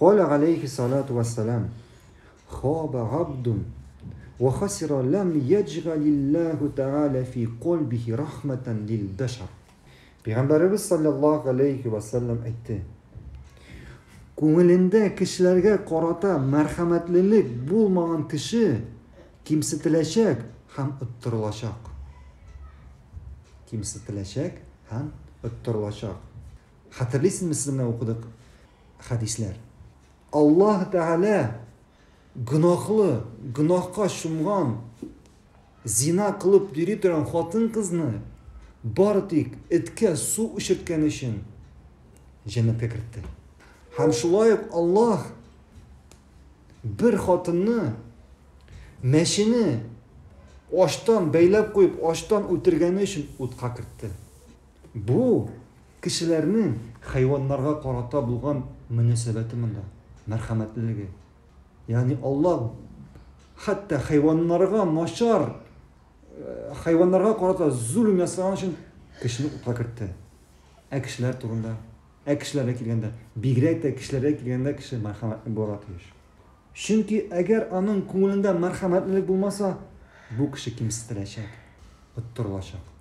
قال عليه الصلاة والسلام: خاب عبد وخسر لم يجعل الله تعالى في قلبه رحمة للبشر. Peygamberimiz sallallahu aleyhi ve sellem aytdi: Ko'ngilinde kishilarga qarata marhamatlilik bo'lmagan kishi kimsitilashak ham o'ttirilashaq. Kimsitilashak ham o'ttirilashaq. Hatırlaysizmi, siz bilan o'qidik hadislar. Alloh taolo gunohga shumg'on, zina qilib yurib turgan xotin qizni bordik itga suv ishirtgani uchun jannatga kiritdi. Ham shunday Alloh bir xotinni mashini oshdan baylab qo'yib, oshdan o'tirgani uchun o'tqa kiritdi. Bu kishilarning hayvonlarga qarata bo'lgan munosabati bunda, marhamatliligi. Ya'ni Alloh hatto hayvonlarga qarata zulm yasagan uchun kishini o'tqa kiritdi. Kishilar turunda, kishilarga kelganda, bigrakda kishilarga kelganda kishi marhamatli bo'ladi. Chunki agar uning ko'nglida marhamatlilik bo'lmasa, bu kishi kimsitilashak, o'ttirilashak.